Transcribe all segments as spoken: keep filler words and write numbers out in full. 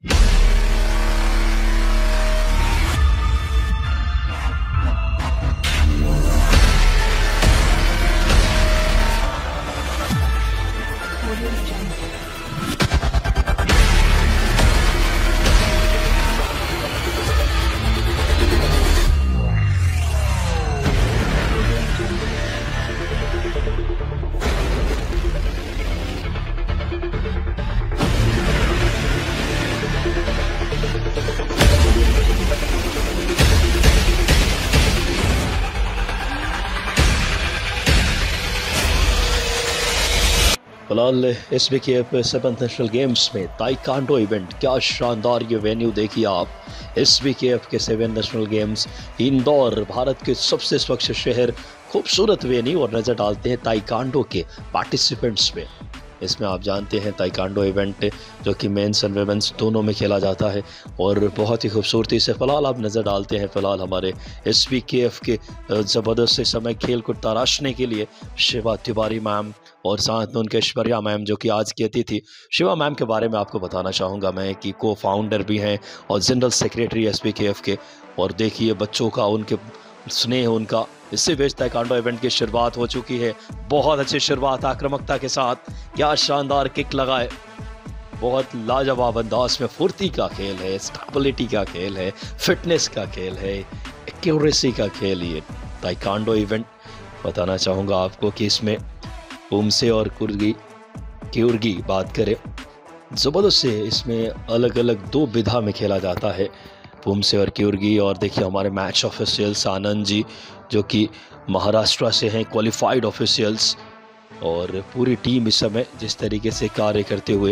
फिलहाल S B K F seventh national games में taekwondo event, क्या शानदार ये वेन्यू देखिए आप। एस बी के एफ के seven national games Indore, Bharat के सबसे स्वच्छ शहर, खूबसूरत वेन्यू, और नज़र डालते हैं ताइक्वांडो के पार्टिसिपेंट्स में। इसमें आप जानते हैं ताइक्वांडो इवेंट जो कि मेंस एंड वुमेन्स दोनों में खेला जाता है और बहुत ही खूबसूरती से फिलहाल आप नज़र डालते हैं। फिलहाल हमारे एस बी के एफ के ज़बरदस्त समय खेल को तराशने के लिए शिवा तिवारी मैम और साथ में उनके ऐश्वर्या मैम जो कि आज की अतिथि। शिवा मैम के बारे में आपको बताना चाहूँगा मैं कि को फाउंडर भी हैं और general secretary S B K F के। और देखिए बच्चों का उनके स्नेह, उनका इससे बेच ताइक्वांडो इवेंट की शुरुआत हो चुकी है। बहुत अच्छी शुरुआत आक्रामकता के साथ, क्या शानदार किक लगाए, बहुत लाजवाब अंदाज में। फुर्ती का खेल है, स्टेबिलिटी का खेल है, फिटनेस का खेल है, एक्यूरेसी का खेल। ये ताइक्वांडो इवेंट बताना चाहूँगा आपको कि इसमें पुमसे और कुर्गी क्यूर्गी बात करें, ज़बरदस्त से इसमें अलग अलग दो विधा में खेला जाता है, पुमसे और क्यूर्गी। और देखिए हमारे मैच ऑफिशियल्स आनंद जी जो कि महाराष्ट्र से हैं, क्वालिफाइड ऑफिशियल्स, और पूरी टीम इस समय जिस तरीके से कार्य करते हुए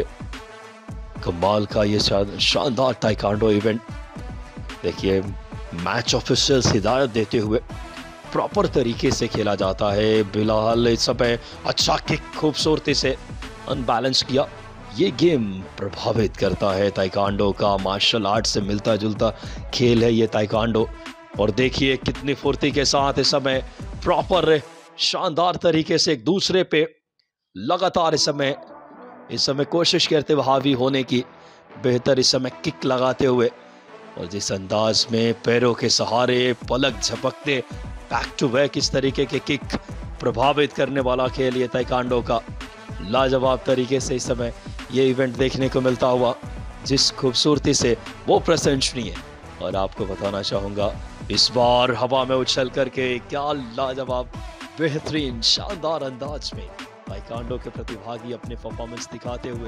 कमाल का ये शानदार ताइक्वांडो इवेंट। देखिए मैच ऑफिशियल्स हिदायत देते हुए प्रॉपर तरीके से खेला जाता है। बिलाल इस समय अच्छा किक खूबसूरती से अनबैलेंस किया। ये गेम प्रभावित करता है ताइक्वांडो का, मार्शल आर्ट से मिलता जुलता खेल है ये ताइक्वांडो। और देखिए कितनी फुर्ती के साथ इस समय प्रॉपर शानदार तरीके से एक दूसरे पे लगातार इस समय इस समय कोशिश करते हुए हावी होने की, बेहतर इस समय किक लगाते हुए, और जिस अंदाज में पैरों के सहारे पलक झपकते बैक टू बैक इस तरीके के किक, प्रभावित करने वाला खेल ये ताइक्वांडो का। लाजवाब तरीके से इस समय ये इवेंट देखने को मिलता हुआ, जिस खूबसूरती से वो प्रशंसनीय है। और आपको बताना चाहूँगा इस बार हवा में उछल करके क्या लाजवाब बेहतरीन शानदार अंदाज में ताइक्वांडो के प्रतिभागी अपने परफॉर्मेंस दिखाते हुए,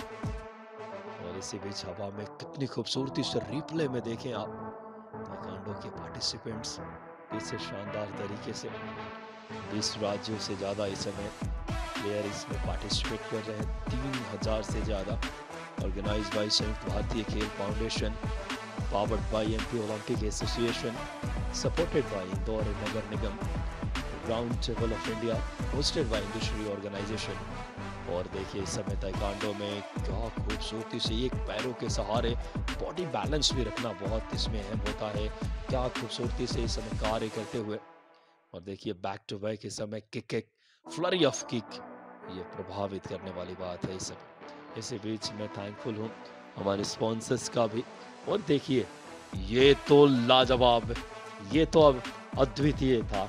और इसी बीच हवा में कितनी खूबसूरती से रिप्ले में देखें आप ताइक्वांडो के पार्टिसिपेंट्स इसे शानदार तरीके से बीस राज्यों से ज़्यादा इस समय प्लेयर इसमें पार्टिसिपेट कर रहे हैं, तीन हजार से ज़्यादा। Organise by Sanyukt Bharatiya Khel foundation, powered by MP Olympic association, supported by Indore Nagar Nigam, ground table of India, hosted by industry organisation. और देखिए इस समय ताइक्वांडो में क्या खूबसूरती से एक पैरों के सहारे बॉडी बैलेंस भी रखना बहुत इसमें अहम होता है, क्या खूबसूरती से इस समय कार्य करते हुए। और देखिए बैक टू बैक इस समय kick kick flurry of kick, ये प्रभावित करने वाली बात है इस समय। इसी बीच मैं थैंकफुल हूँ हमारे स्पॉन्सर्स का भी। और देखिए ये तो लाजवाब, ये तो अब अद्वितीय था,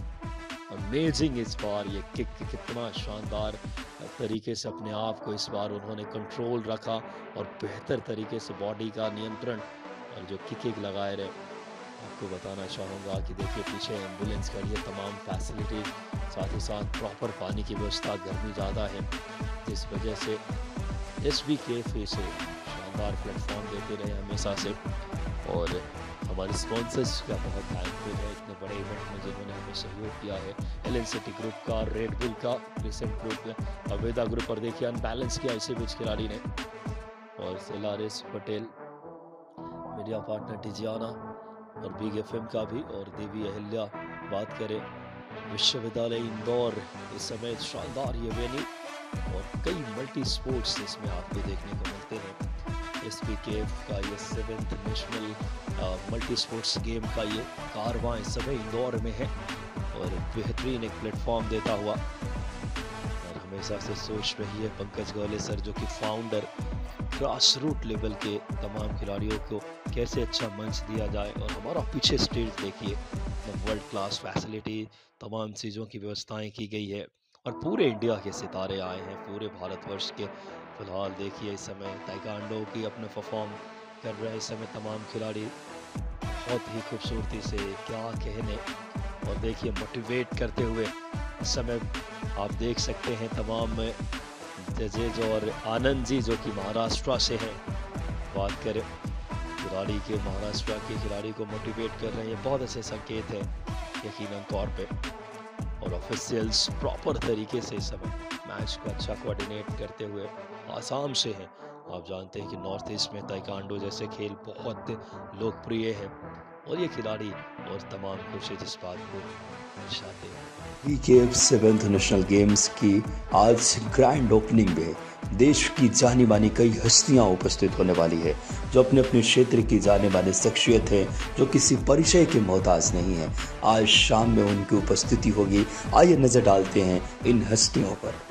अमेजिंग। इस बार ये किक कितना शानदार तरीके से अपने आप को इस बार उन्होंने कंट्रोल रखा और बेहतर तरीके से बॉडी का नियंत्रण और जो किक किक लगाए रहे। आपको बताना चाहूँगा कि देखिए पीछे एम्बुलेंस का ये तमाम फैसिलिटी, साथ ही साथ प्रॉपर पानी की व्यवस्था, गर्मी ज़्यादा है जिस वजह से एस बी के एफ से शानदार प्लेटफॉर्म देते रहे हमेशा से। और हमारे स्पॉन्सर्स का बहुत थैंकफुल है इतने बड़े इवेंट में जिन्होंने हमें सहयोग किया है। एल एन सिटी ग्रुप का, रेड बुल का, क्रिसेंट ग्रुप, अवेदा ग्रुप, और देखिए अनबैलेंस किया इसी बीच खिलाड़ी ने। और सेलारिस पटेल, मीडिया पार्टनर टिजियाना और बिग एफ एम का भी, और देवी अहिल्या बात करें विश्वविद्यालय इंदौर, इस समय शानदार ये वेन्यू और कई मल्टी स्पोर्ट्स इसमें आपको देखने को मिलते हैं। एस बी के एफ का ये seventh national multi sports game का ये कारवां इस समय इंदौर में है और बेहतरीन एक प्लेटफॉर्म देता हुआ। और हमेशा से सोच रही है पंकज गौले सर जो कि फाउंडर ग्रास रूट लेवल के तमाम खिलाड़ियों को कैसे अच्छा मंच दिया जाए। और हमारा पीछे स्टेज देखिए, वर्ल्ड क्लास फैसिलिटी, तमाम चीज़ों की व्यवस्थाएं की गई है और पूरे इंडिया के सितारे आए हैं, पूरे भारतवर्ष के। फिलहाल देखिए इस समय ताइक्वांडो की अपने परफॉर्म कर रहे हैं इस समय तमाम खिलाड़ी बहुत ही खूबसूरती से, क्या कहने। और देखिए मोटिवेट करते हुए इस समय आप देख सकते हैं तमाम जजेज और आनंद जी जो कि महाराष्ट्र से हैं, बात करें खिलाड़ी के, महाराष्ट्र के खिलाड़ी को मोटिवेट कर रहे हैं, बहुत अच्छे संकेत है यकीनन तौर पे। और ऑफिशियल्स प्रॉपर तरीके से इस समय मैच को अच्छा कोऑर्डिनेट करते हुए आसाम से हैं। आप जानते हैं कि नॉर्थ ईस्ट में ताइक्वांडो जैसे खेल बहुत लोकप्रिय है और ये खिलाड़ी और तमाम कोचेज इस बात को दर्शाते हैं। वी के एफ सेवेंथ नेशनल गेम्स की आज ग्रैंड ओपनिंग में देश की जानी मानी कई हस्तियां उपस्थित होने वाली है, जो अपने अपने क्षेत्र की जाने मानी शख्सियत है, जो किसी परिचय के मोहताज नहीं है। आज शाम में उनकी उपस्थिति होगी। आइए नजर डालते हैं इन हस्तियों पर।